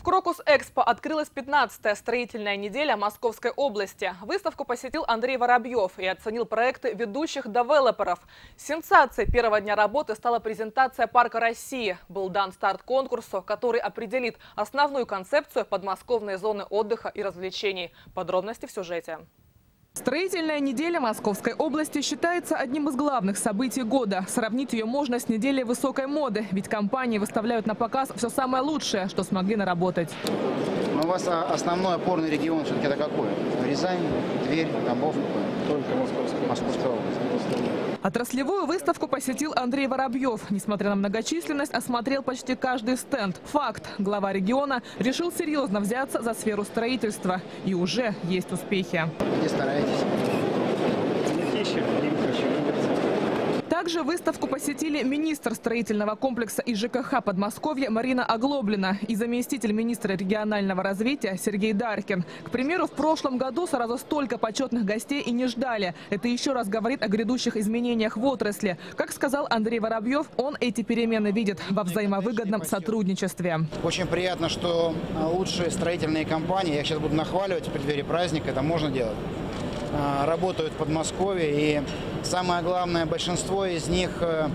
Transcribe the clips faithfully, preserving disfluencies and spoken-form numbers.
Крокус-Экспо открылась пятнадцатая строительная неделя Московской области. Выставку посетил Андрей Воробьев и оценил проекты ведущих девелоперов. Сенсацией первого дня работы стала презентация Парка России. Был дан старт конкурсу, который определит основную концепцию подмосковной зоны отдыха и развлечений. Подробности в сюжете. Строительная неделя Московской области считается одним из главных событий года. Сравнить ее можно с неделей высокой моды, ведь компании выставляют на показ все самое лучшее, что смогли наработать. Но у вас основной опорный регион все-таки это какой? Рязань, Тверь, Тамбов? Только Московская, Московская область. Отраслевую выставку посетил Андрей Воробьев. Несмотря на многочисленность, осмотрел почти каждый стенд. Факт. Глава региона решил серьезно взяться за сферу строительства. И уже есть успехи. Где стараетесь? Также выставку посетили министр строительного комплекса и ЖКХ Подмосковья Марина Оглоблина и заместитель министра регионального развития Сергей Даркин. К примеру, в прошлом году сразу столько почетных гостей и не ждали. Это еще раз говорит о грядущих изменениях в отрасли. Как сказал Андрей Воробьев, он эти перемены видит во взаимовыгодном сотрудничестве. Очень приятно, что лучшие строительные компании, я сейчас буду нахваливать в преддверии праздника, это можно делать, работают в Подмосковье, и самое главное, большинство из них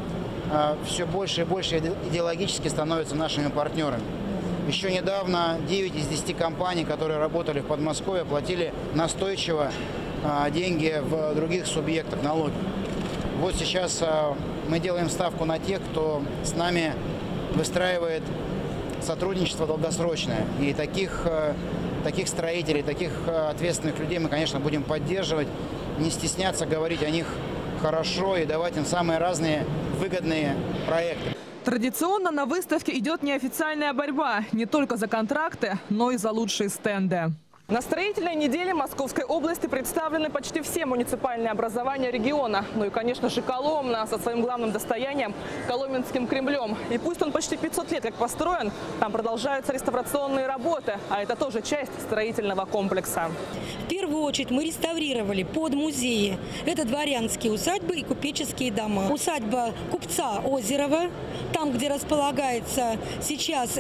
все больше и больше идеологически становятся нашими партнерами. Еще недавно девять из десяти компаний, которые работали в Подмосковье, платили настойчиво деньги в других субъектах, налоги. Вот сейчас мы делаем ставку на тех, кто с нами выстраивает сотрудничество долгосрочное, и таких Таких строителей, таких ответственных людей мы, конечно, будем поддерживать, не стесняться говорить о них хорошо и давать им самые разные выгодные проекты. Традиционно на выставке идет неофициальная борьба не только за контракты, но и за лучшие стенды. На строительной неделе Московской области представлены почти все муниципальные образования региона. Ну и, конечно же, Коломна со своим главным достоянием – Коломенским Кремлем. И пусть он почти пятьсот лет как построен, там продолжаются реставрационные работы, а это тоже часть строительного комплекса. В первую очередь мы реставрировали под музеи. Это дворянские усадьбы и купеческие дома. Усадьба купца Озерова, там, где располагается сейчас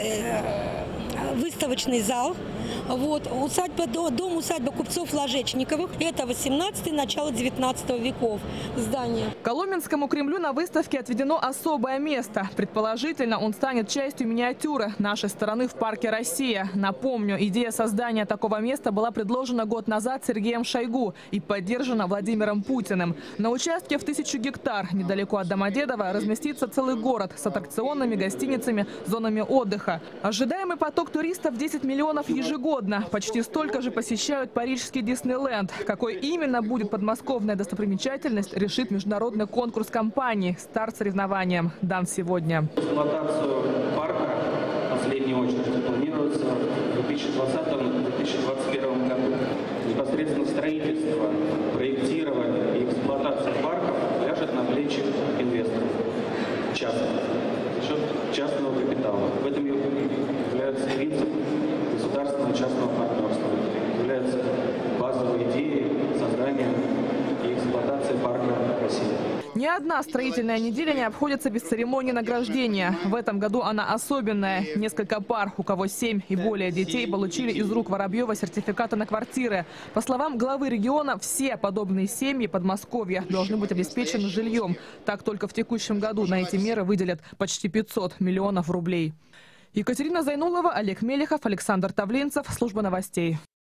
выставочный зал. Вот, усадьба, дом усадьба купцов Ложечниковых. Это восемнадцатый, начало девятнадцатого веков здание. Коломенскому Кремлю на выставке отведено особое место. Предположительно, он станет частью миниатюры нашей стороны в Парке Россия. Напомню, идея создания такого места была предложена год назад Сергеем Шойгу и поддержана Владимиром Путиным. На участке в тысячу гектар, недалеко от Домодедово, разместится целый город с аттракционами, гостиницами, зонами отдыха. Ожидаемый поток туристов десять миллионов ежегодно. Почти столько же посещают парижский Диснейленд. Какой именно будет подмосковная достопримечательность, решит международный конкурс компаний. Старт соревнованиям дан сегодня. Эксплуатацию парка в последнюю очередь планируется в две тысячи двадцатом — две тысячи двадцать первом году. Непосредственно строительство, проектирование и эксплуатация парков ляжет на плечи инвесторов частных, за счет частного капитала. В этом является принцип государственного частного партнерства, является базовой идеей создания и эксплуатации Парка России. Ни одна строительная неделя не обходится без церемонии награждения. В этом году она особенная. Несколько пар, у кого семь и более детей, получили из рук Воробьева сертификаты на квартиры. По словам главы региона, все подобные семьи Подмосковья должны быть обеспечены жильем. Так только в текущем году на эти меры выделят почти пятьсот миллионов рублей. Екатерина Зайнулова, Олег Мелехов, Александр Тавленцев. Служба новостей.